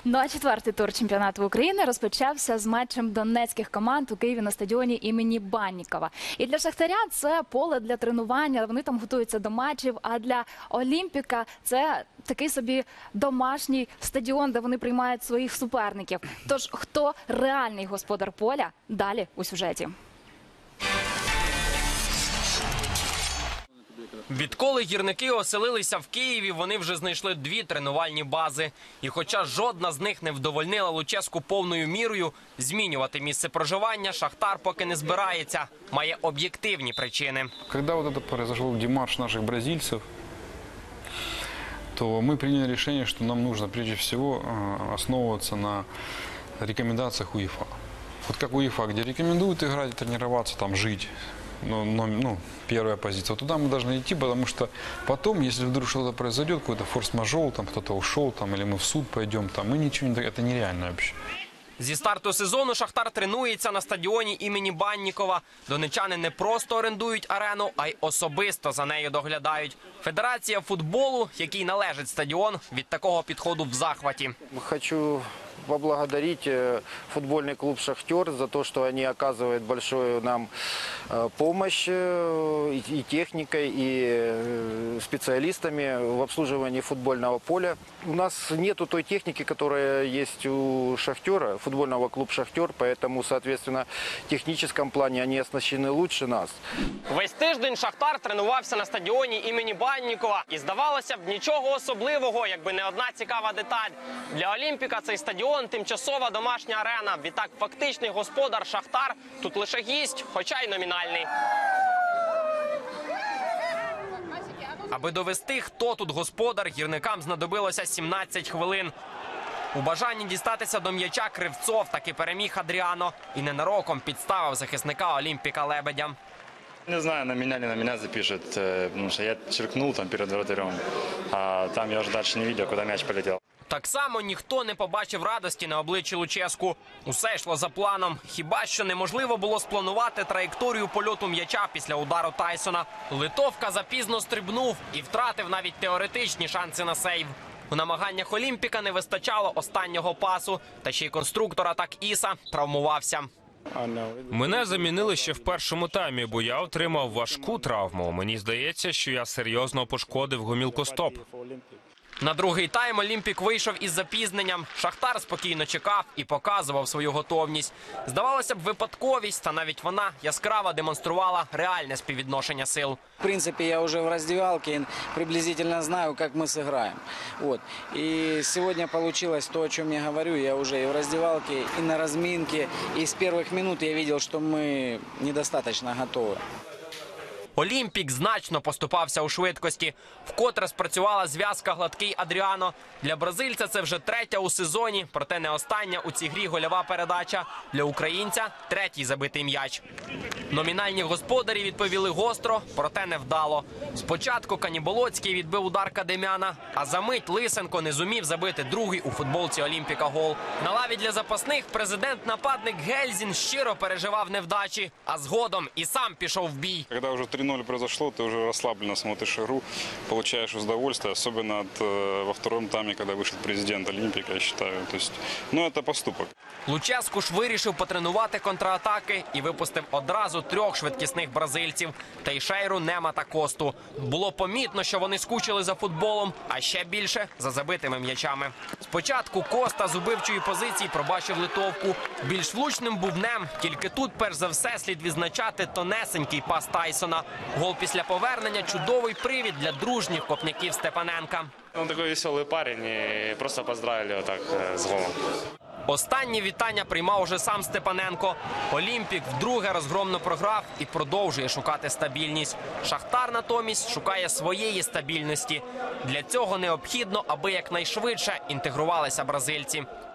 Ну а четвертий тур чемпіонату України розпочався з матчем донецьких команд у Києві на стадіоні імені Баннікова. І для Шахтаря це поле для тренування, вони там готуються до матчів, а для Олімпіка це такий собі домашній стадіон, де вони приймають своїх суперників. Тож, хто реальний господар поля? Далі у сюжеті. Відколи гірники оселилися в Києві, вони вже знайшли 2 тренувальні бази. І хоча жодна з них не вдовольнила Луческу повною мірою, змінювати місце проживання Шахтар поки не збирається. Має об'єктивні причини. Коли произошел демарш наших бразильцев, то мы приняли решение, что нам нужно прежде всего основываться на рекомендациях УЕФА. Вот как УЕФА, где рекомендуют играть, тренироваться, там жить. Первая позиция. Вот туда мы должны идти, потому что потом, если вдруг что-то произойдет, какой-то форс-мажор, там кто-то ушел, там, или мы в суд пойдем, там, мы ничего не... Это нереально вообще. Зі старту сезону Шахтар тренується на стадіоні імені Баннікова. Донечани не просто орендують арену, а й особисто за нею доглядають. Федерація футболу, якій належить стадіон, від такого підходу в захваті. Хочу поблагодарить футбольный клуб «Шахтер» за то, что они оказывают большую нам помощь и техникой, и специалистами в обслуживании футбольного поля. У нас нету той техники, которая есть у «Шахтера», футбольного клуба «Шахтер», поэтому, соответственно, в техническом плане они оснащены лучше нас. Весь тиждень Шахтар тренувався на стадіоні імені Баннікова. І здавалося б, нічого особливого, якби не одна цікава деталь. Для Олімпіка цей стадіон – тимчасова домашня арена. Відтак фактичний господар Шахтар тут лише гість, хоча й номінальний. Аби довести, хто тут господар, гірникам знадобилося 17 хвилин. У бажанні дістатися до м'яча Кривцов таки переміг Адріано і ненароком підставив захисника Олімпіка Лебедя. Не знаю, на меня запишет, потому что я черкнул там перед вратарем, а там я уже дальше не видел, куда мяч полетел. Так само ніхто не побачив радості на обличчі Луческу. Усе йшло за планом. Хіба що неможливо було спланувати траєкторію польоту м'яча після удару Тайсона. Литовка запізно стрибнув і втратив навіть теоретичні шанси на сейв. У намаганнях Олімпіка не вистачало останнього пасу. Та ще й конструктор атак Іса травмувався. Мене замінили ще в першому таймі, бо я отримав важку травму. Мені здається, що я серйозно пошкодив гомілкостоп. На другий тайм Олімпік вийшов із запізненням. Шахтар спокійно чекав і показував свою готовність. Здавалося б, випадковість, та навіть вона яскраво демонструвала реальне співвідношення сил. В принципе, я уже в раздевалке приблизительно знаю, как мы сыграем. Вот. И сегодня получилось то, о чем я говорю. Я уже и в раздевалке, и на разминке, и с первых минут я видел, что мы недостаточно готовы. Олімпік значно поступався у швидкості. Вкотре спрацювала зв'язка Гладкий Адріано. Для бразильця це вже 3-я у сезоні, проте не остання у цій грі гольова передача. Для українця 3-й забитий м'яч. Номінальні господарі відповіли гостро, проте невдало. Спочатку Каніболоцький відбив удар Кадемяна, а за мить Лисенко не зумів забити другий у футболці Олімпіка гол. На лаві для запасних президент-нападник Гельзін щиро переживав невдачі, а згодом і сам пішов в бій. Когда уже 3-0 произошло, ты уже расслабленно смотришь игру, получаешь удовольствие, особенно во втором тайме, когда вышел президент Олимпика, я считаю. То есть, это поступок. Луческу ж вирішив потренувати контратаки і випустив одразу 3 швидкісних бразильців – Тейшейру, Нема та Косту. Було помітно, що вони скучили за футболом, а ще більше – за забитими м'ячами. Спочатку Коста з убивчої позиції пробачив Литовку. Більш влучним був Нем, тільки тут, перш за все, слід відзначати тонесенький пас Тайсона. Гол після повернення – чудовий привід для дружніх копняків Степаненка. Он такой веселый парень, и просто поздравили его так с голом. Останні вітання приймав уже сам Степаненко. Олімпік вдруге розгромно програв і продовжує шукати стабільність. Шахтар натомість шукає своєї стабільності. Для цього необхідно, аби якнайшвидше інтегрувалися бразильці.